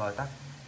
rồi tắt.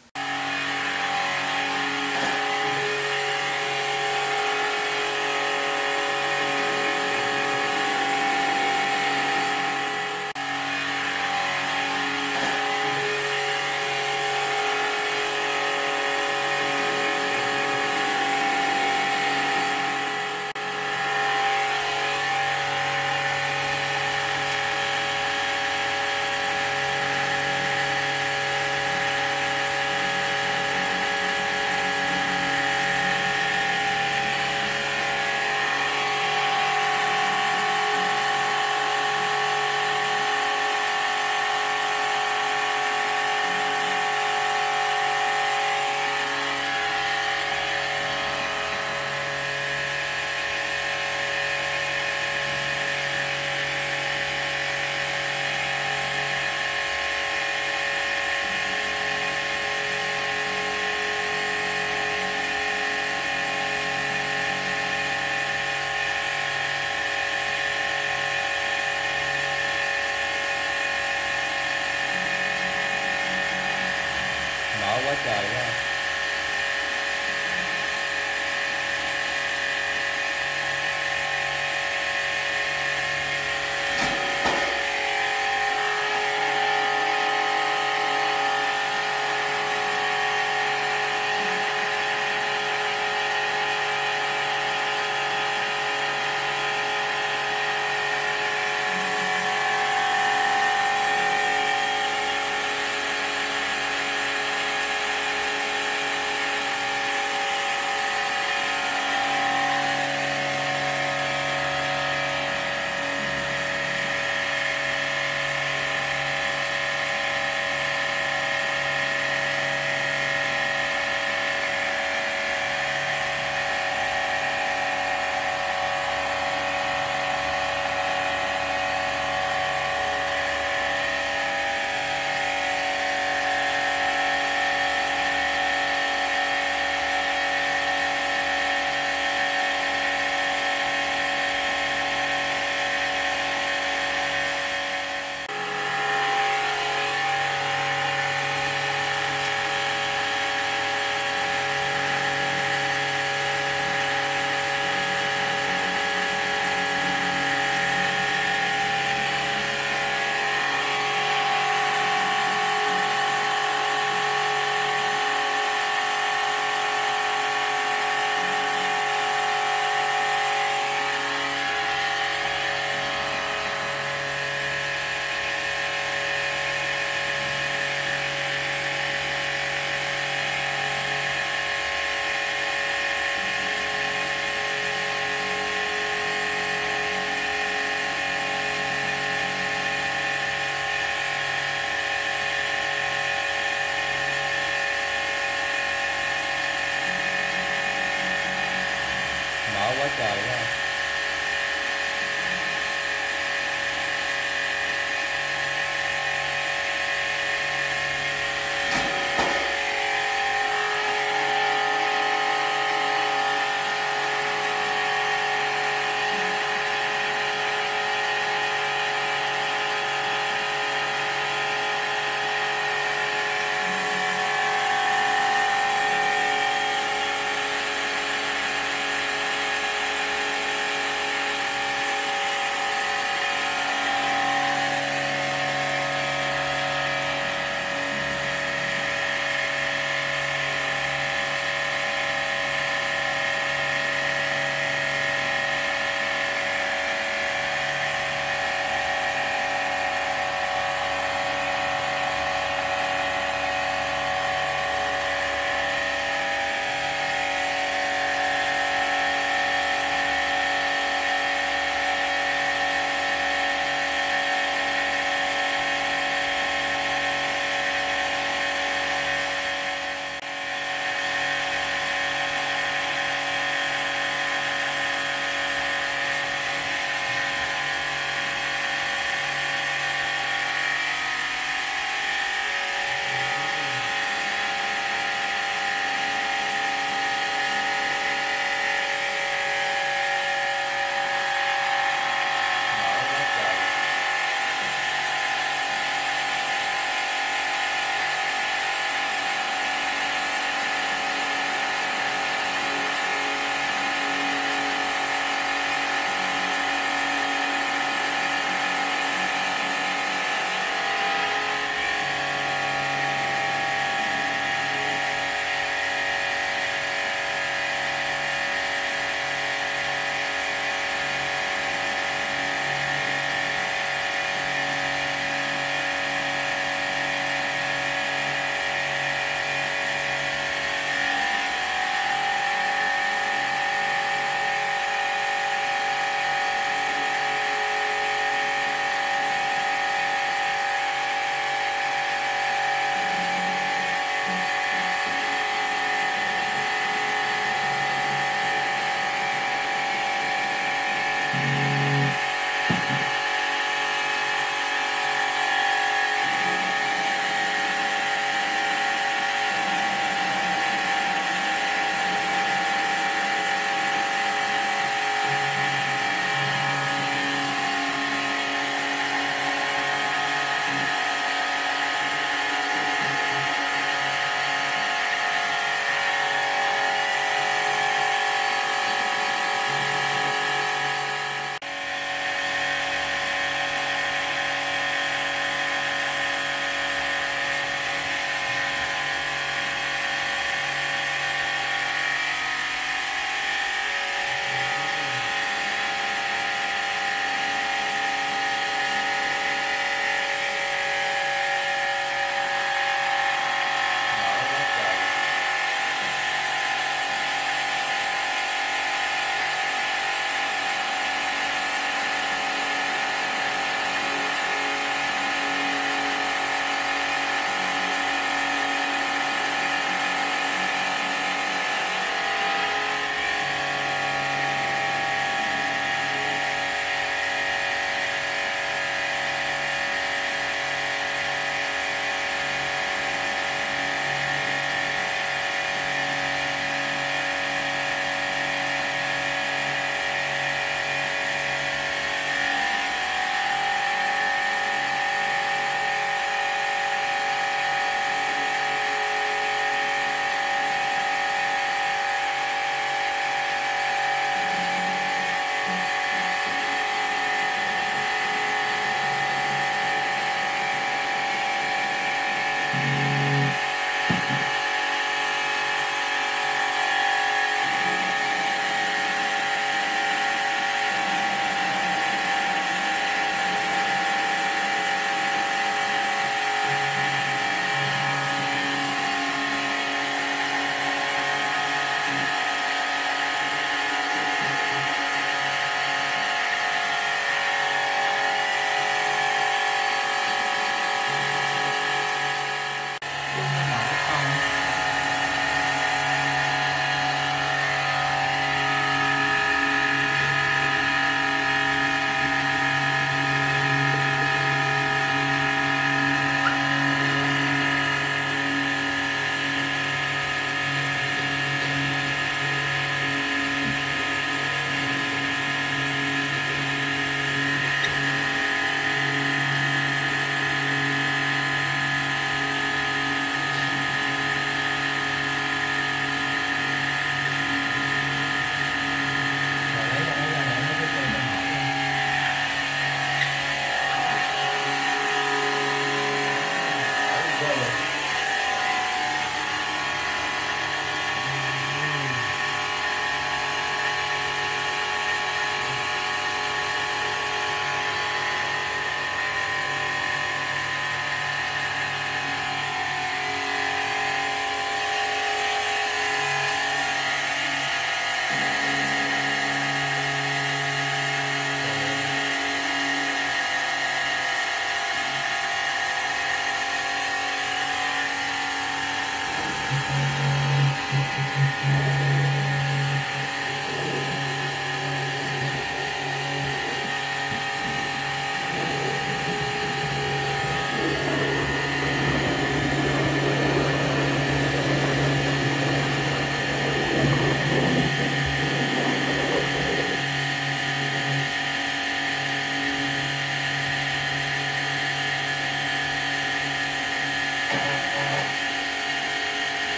Mở quá trời quá. Mở quá trời quá.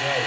Rồi,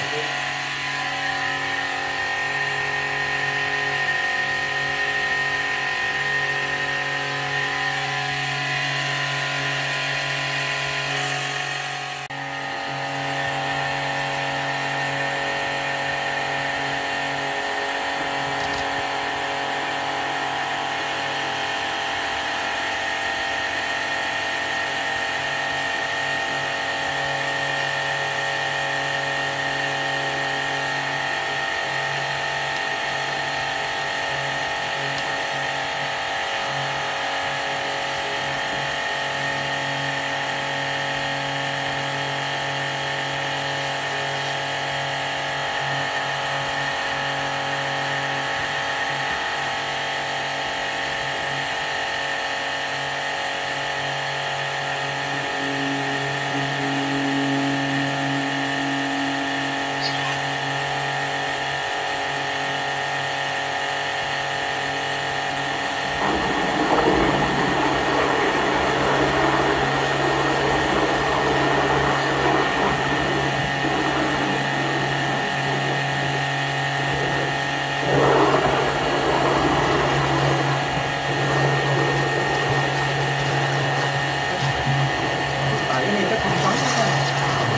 tại cái này chắc không có hết á.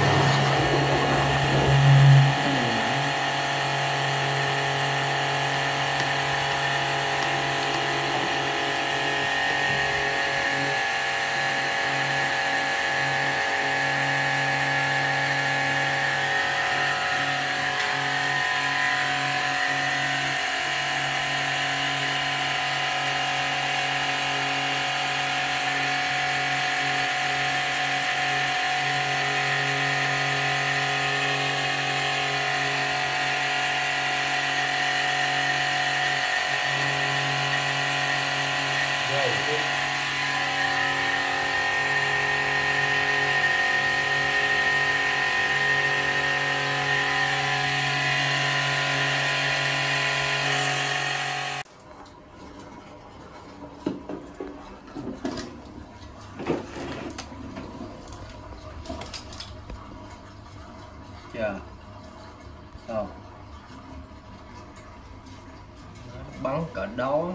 rồi. Chờ không bắn cỡ đó.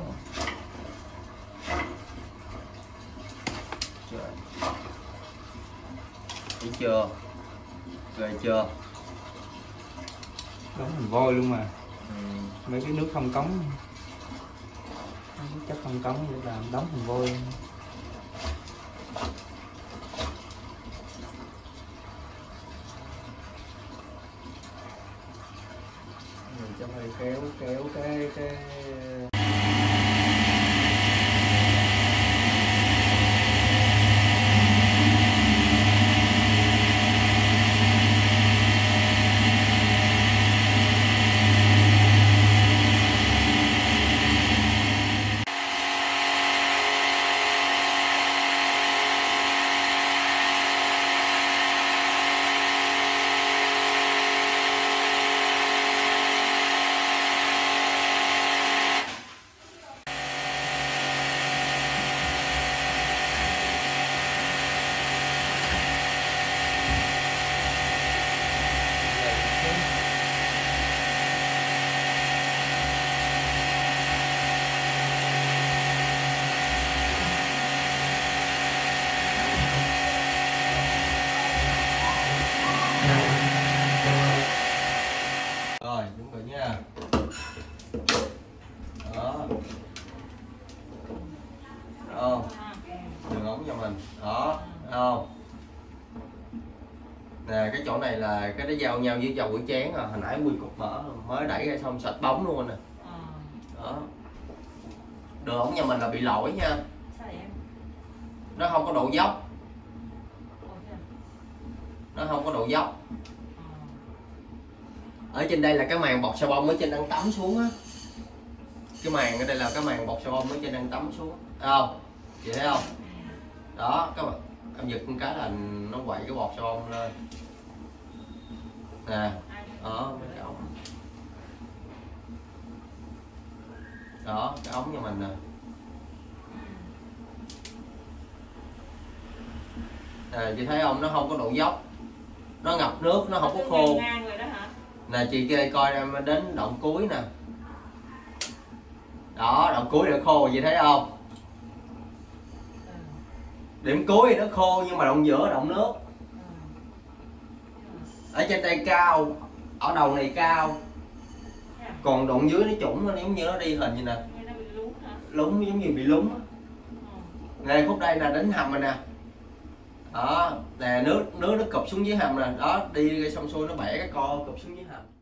Trời. Thấy chưa, ghê chưa, đóng thành vôi luôn mà. ừ. Mấy cái nước không cống chắc không cống để làm đóng thành vôi. Mình cho hơi kéo cái rồi đúng rồi nha. Đó. Không đường ống cho mình đó, không nè, cái chỗ này là cái nó giao nhau với dầu cái chén à, hồi nãy nguyên cục mỡ mới đẩy ra xong sạch bóng luôn nè. Đó, đường ống nhà mình là bị lỗi nha, nó không có độ dốc, nó không có độ dốc. Ở trên đây là cái màng bọt xà bông ở trên đang tắm xuống á, cái màng ở đây là cái màng bọt xà bông ở trên đang tắm xuống, thấy không, chị thấy không? Đó, các bạn em giật một cái là nó quậy cái bọt xà bông lên nè. Đó, cái ống đó, cái ống cho mình nè. Nè chị thấy không, nó không có độ dốc, nó ngập nước, nó không có khô. Nè chị kia coi em đến đoạn cuối nè. Đó, đoạn cuối đã khô vậy thấy không? Điểm cuối thì nó khô nhưng mà đoạn giữa động nước. Ở trên đây cao, ở đầu này cao. Còn đoạn dưới nó trũng, nó giống như nó đi hình như nè. Lúng giống như bị lúng á. Nè khúc đây là đến hầm rồi nè. Đó, nè nước nó cụp xuống dưới hầm nè. Đó, đi xong xuôi nó bẻ cái co cụp xuống dưới hầm.